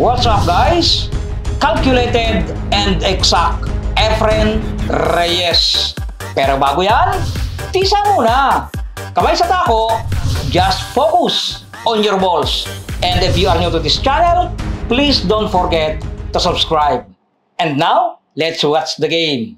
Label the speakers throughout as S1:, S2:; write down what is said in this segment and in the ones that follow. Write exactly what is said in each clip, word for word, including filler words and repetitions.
S1: What's up guys? Calculated and exact, Efren Reyes. Pero bago yan, tisa muna. Kamay sa tako, just focus on your balls. And if you are new to this channel, please don't forget to subscribe. And now, let's watch the game.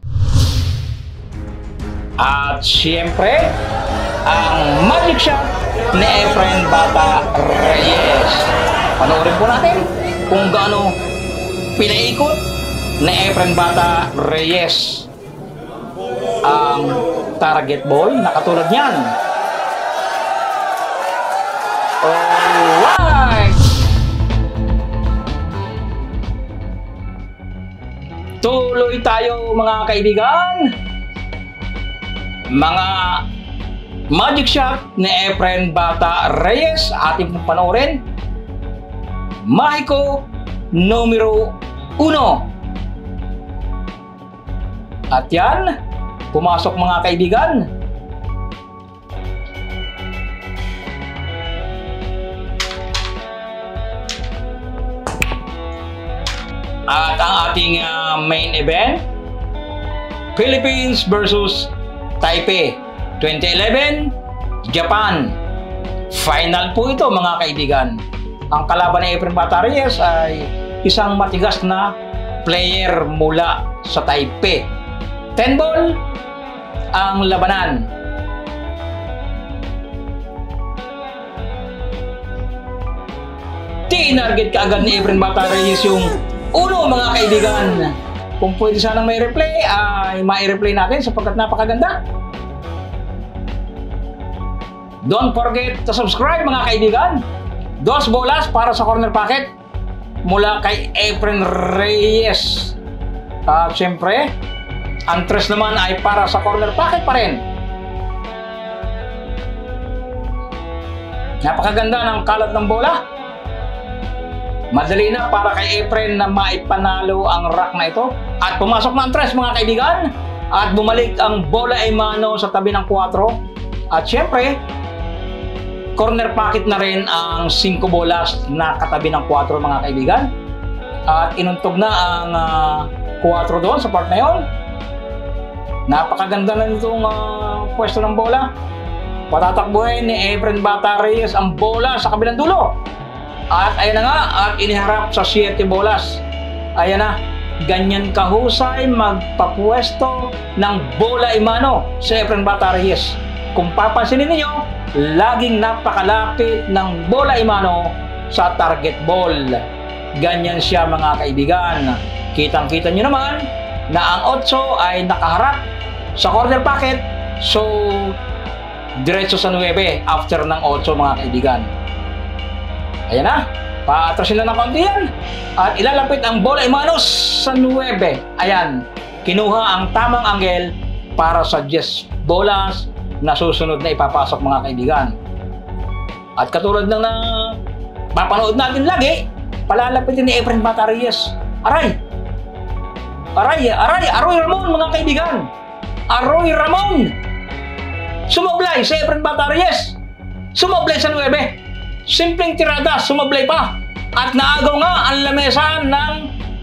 S1: At siyempre, ang magic shot ni Efren Bata Reyes. Panoorin po natin kung gaano pinaikot ni Efren Bata Reyes ang target ball na katulad niyan. Alright! Tuloy tayo mga kaibigan. Mga magic shot ni Efren Bata Reyes ating pong panoorin. Mahiko numero uno. At yan, pumasok mga kaibigan. At ang ating uh, main event, Philippines versus Taipei twenty eleven, Japan. Final po ito mga kaibigan. Ang kalaban ni Efren Bata Reyes ay isang matigas na player mula sa Taipei. ten ball ang labanan. Tinarget kaagad ni Efren Bata Reyes yung uno mga kaibigan. Kung pwede sanang may replay, ay mai-replay natin sapagkat napakaganda. Don't forget to subscribe mga kaibigan. Dos bolas para sa corner pocket mula kay Efren Reyes. At uh, siyempre, ang tres naman ay para sa corner pocket pa rin. Napakaganda ng kalat ng bola. Madali na para kay Efren na maipanalo ang rack na ito. At pumasok na ang tres mga kaibigan. At bumalik ang bola ay mano sa tabi ng kwatro. At syempre, corner pocket na rin ang cinco bolas na katabi ng kwatro mga kaibigan. At inuntog na ang uh, kwatro doon sa part na yon. Napakaganda na nitong uh, pwesto ng bola. Patatakbuhin ni Efren Bata Reyes ang bola sa kabilang dulo. At ayan na nga, at iniharap sa siete bolas. Ayan na, ganyan kahusay magpapwesto ng bola imano si Efren Bata Reyes. Kung papansinin niyo, laging napakalapit ng bola imano sa target ball. Ganyan siya mga kaibigan. Kitang-kita nyo naman na ang otso ay nakaharap sa corner pocket. So, diretso sa nuwebe after ng otso mga kaibigan. Ayan na, paatrasin na ng konti yan. At ilalapit ang bola imanos sa nuwebe. Ayan, kinuha ang tamang angle para sa diez bolas na susunod na ipapasok mga kaibigan. At katulad ng na papanood natin lagi, palalapitin ni Efren Bata Reyes. Aray! Aray! Aray! Aroy Ramon mga kaibigan! Aroy Ramon! Sumablay sa Efren Bata Reyes! Sumablay sa nuwebe! Simpleng tirada, sumablay pa. At naagaw nga ang lamesa ng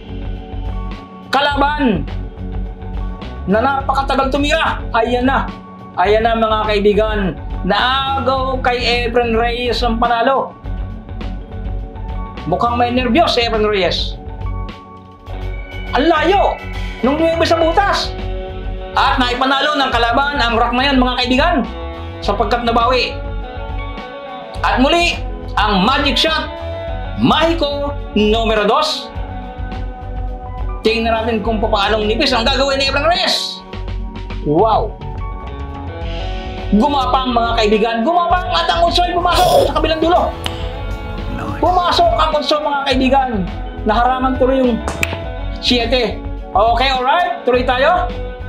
S1: kalaban na napakatagal tumira. Ayan na. Ayan na mga kaibigan. Naagaw kay Efren Reyes ang panalo. Mukhang may nervyos si Efren Reyes. Ang layo nung nuwebe sa butas. At naipanalo ng kalaban ang rack na yan mga kaibigan sapagkat nabawi. At muli, ang magic shot, Mahiko numero dos. Tingnan natin kung paanong nipis ang gagawin ni Efren Reyes. Wow! Gumapang mga kaibigan, gumapang at ang utso ay pumasok sa kabilang dulo. Pumasok ang utso mga kaibigan. Naharaman tuloy yung siete. Okay, alright, tuloy tayo.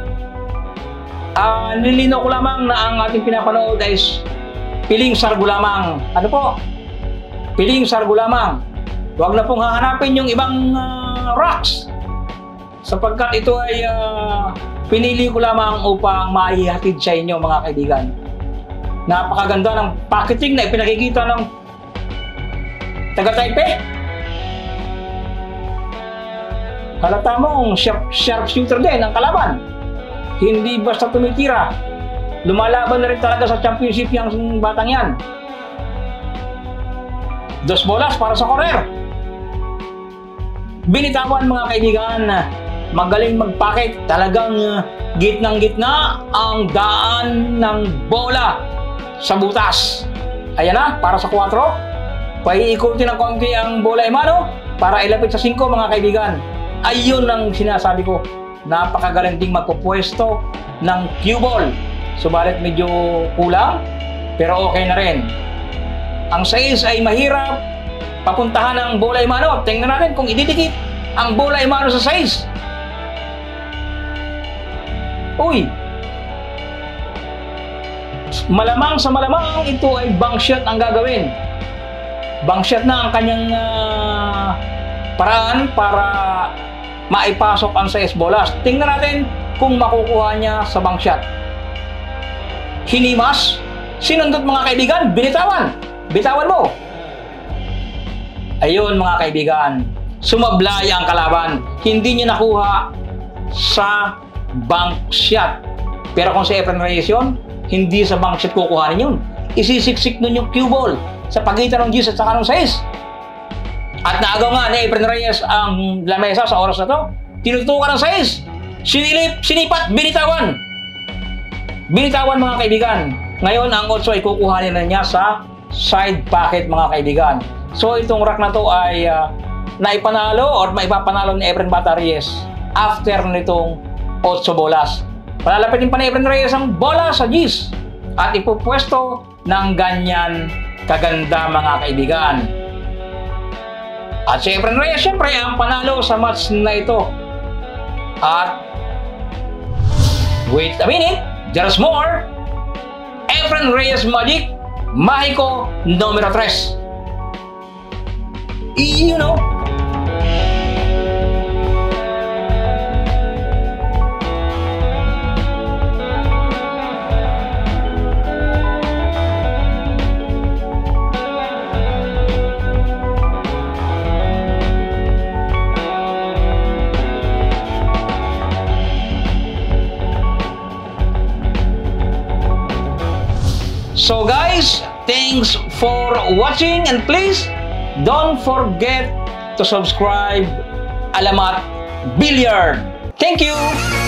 S1: Uh, nilinaw ko lamang na ang ating pinapanood ay piling sargo lamang. Ano po? Piling sargo lamang. Huwag na pong hahanapin yung ibang uh, rocks. Sapagkat ito ay uh, pinili ko lamang upang maihatid sa inyo mga kaibigan. Napakaganda ng packaging na ipinakikita ng taga Taipei. Halata mong sharp, sharp shooter din ang kalaban. Hindi basta tumitira. Lumalaban na rin talaga sa championship yung batang yan. Dos bolas para sa corner. Binitawan mga kaibigan, magaling magpakit, talagang uh, gitnang-gitna ang daan ng bola sa butas. Ayan na, para sa kwatro. Paiikutin ng konti ang bola Emano para ilapit sa singko mga kaibigan. Ayun ang sinasabi ko. Napakagaling ding magpupwesto ng cue ball. Subalit medyo kulang, pero okay na rin. Ang sais ay mahirap papuntahan ang bola Emano. Tingnan natin kung ididikit ang bola Emano sa sais. Uy! Malamang sa malamang ito ay bank shot ang gagawin. Bank shot na ang kanyang uh, paraan para maipasok ang sais bolas. Tingnan natin kung makukuha niya sa bank shot. Hinimas, sinundot mga kaibigan, binitawan. Bitawan mo. Ayun mga kaibigan, sumablay ang kalaban. Hindi niya nakuha sa bank shot. Pero kung si Efren Reyes yun, hindi sa bank shot kukuhanin yun. Isisiksik nun yung cue ball sa pagitan ng Gis at saka ng sais. At naagaw nga ni Efren Reyes ang lamesa sa oras na to. Tinutukan ng sais. Sinilip, sinipat, binitawan. Binitawan mga kaibigan. Ngayon ang otso ay kukuhanin na niya sa side pocket mga kaibigan. So itong rack na to ay uh, naipanalo or maipapanalo ni Efren Bata Reyes after nitong otso bolas. Palalapitin pa ni Efren Reyes ang bola sa Gis at ipupwesto ng ganyan kaganda mga kaibigan. At si Efren Reyes syempre ang panalo sa match na ito. At wait a minute, there's more. Efren Reyes Magic Mahiko numero tres. You know. So guys, thanks for watching and please don't forget to subscribe Alamat Billiard. Thank you!